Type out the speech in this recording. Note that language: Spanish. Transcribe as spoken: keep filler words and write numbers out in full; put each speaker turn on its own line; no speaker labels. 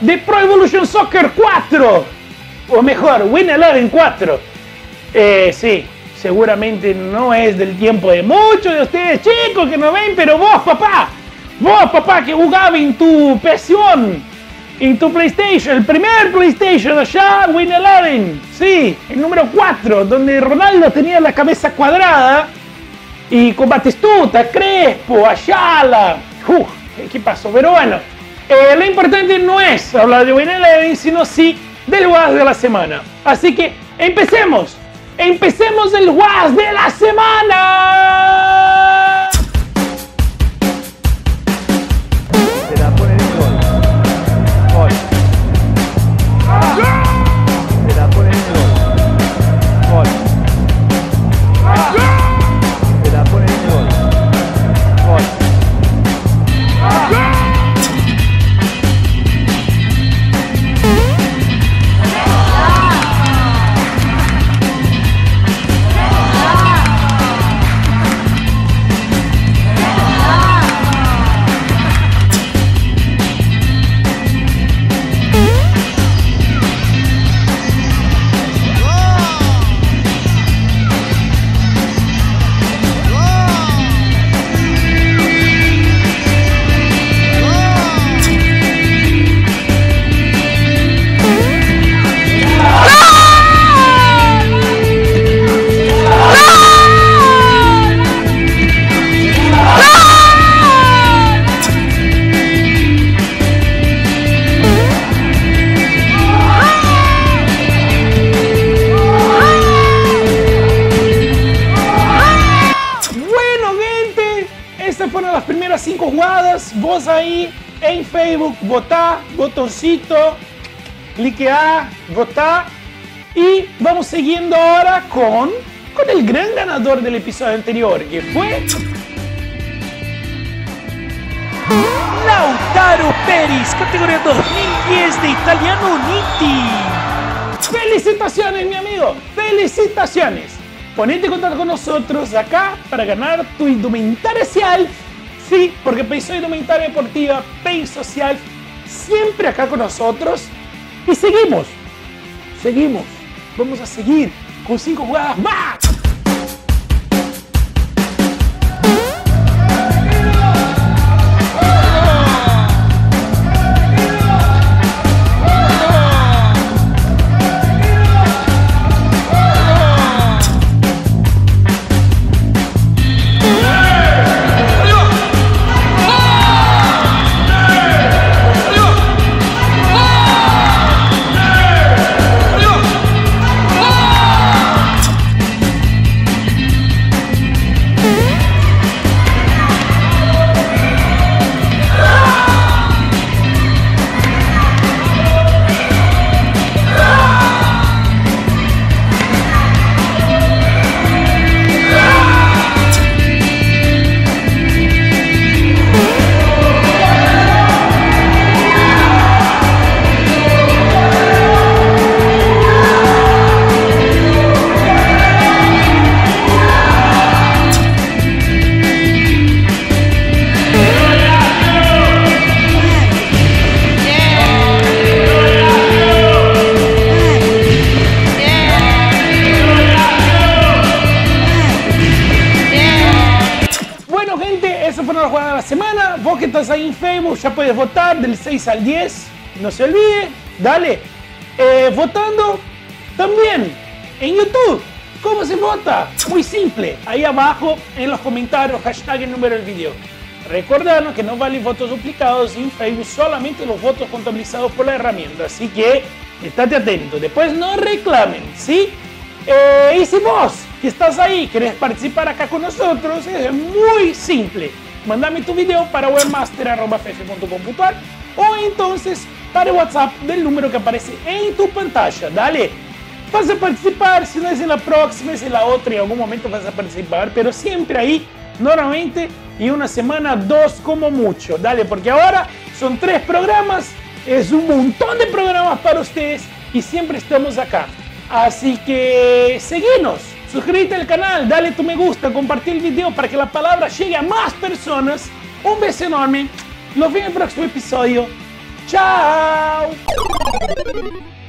de Pro Evolution Soccer cuatro, o mejor, Win Eleven cuatro. Eh, sí, seguramente no es del tiempo de muchos de ustedes chicos que no ven, pero vos papá, vos papá que jugaba en tu P S uno, en tu PlayStation, el primer PlayStation allá, Win Eleven, sí, el número cuatro, donde Ronaldo tenía la cabeza cuadrada y con Batistuta, Crespo, Ayala, uf, ¿qué pasó? Pero bueno, eh, lo importante no es hablar de Win Eleven, sino sí del W A S de la semana. Así que empecemos, empecemos el W A S de la semana.
Se la pone en gol. Gol. Se la pone en gol. Gol. Se la pone en gol. Gol.
Cinco jugadas, vos ahí en Facebook, votá, botoncito, cliqueá, votá y vamos siguiendo ahora con, con el gran ganador del episodio anterior, que fue
Lautaro Pérez, categoría dos mil diez de Italiano Uniti.
¡Felicitaciones, mi amigo! ¡Felicitaciones! Ponete en contacto con nosotros acá para ganar tu indumentaria social. Sí, porque Peso Indumentaria Deportiva, Pay Social, siempre acá con nosotros. Y seguimos, seguimos, vamos a seguir con cinco jugadas más. Vos que estás ahí en Facebook ya puedes votar del seis al diez, no se olvide, dale. Eh, votando también en YouTube. ¿Cómo se vota? Muy simple, ahí abajo en los comentarios, hashtag el número del video. Recordarnos que no valen votos duplicados en Facebook, solamente los votos contabilizados por la herramienta, así que estate atento, después no reclamen, ¿sí? Eh, y si vos que estás ahí querés participar acá con nosotros, es muy simple. Mándame tu video para webmaster arroba f f punto com punto a r o entonces para el WhatsApp del número que aparece en tu pantalla. Dale, vas a participar, si no es en la próxima, es en la otra, en algún momento vas a participar, pero siempre ahí, normalmente, y una semana, dos como mucho. Dale, porque ahora son tres programas, es un montón de programas para ustedes y siempre estamos acá. Así que seguinos, suscríbete al canal, dale tu me gusta, compartir el video para que la palabra llegue a más personas. Un beso enorme, nos vemos en el próximo episodio. ¡Chao!